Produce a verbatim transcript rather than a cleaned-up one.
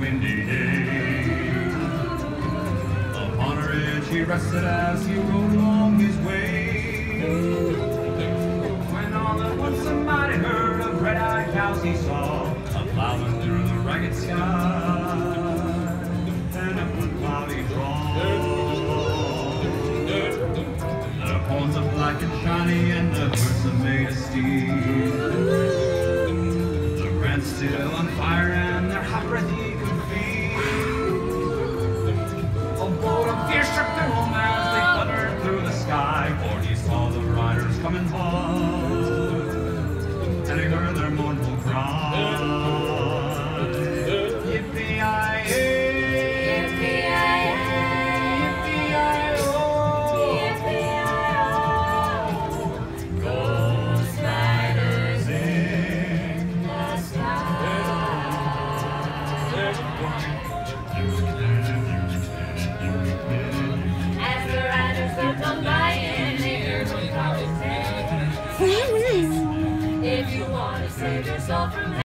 windy day. Upon a ridge he rested as he rode along his way. When all at once a mighty herd of red-eyed cows he saw, a-plowing through the ragged sky. And it was cloudy drawn. The horns are black and shiny, and the hooves are made of steel. The rents still on fire, and their hot breath he could feel. A bolt of fear struck the home as they thundered through the sky, for he saw the riders coming hard, and he heard their mournful cry. As the riders swept on by and they heard what God was saying. If you want to save your soul from